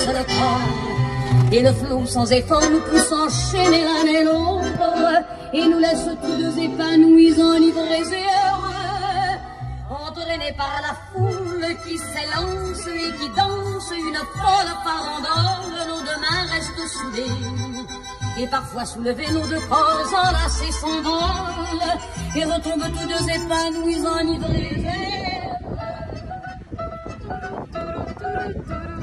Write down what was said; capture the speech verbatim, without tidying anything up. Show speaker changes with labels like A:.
A: le corps. Et le flot sans effort nous pousse enchaîner l'un et l'autre, et nous laisse tous deux épanouis, enivrés et heureux, entraînés par la foule qui s'élance et qui danse une folle farandole. Nos deux mains restent soudées, et parfois soulevés, nos deux corps enlacés s'envolent, et retombent tous deux épanouis, enivrés et heureux.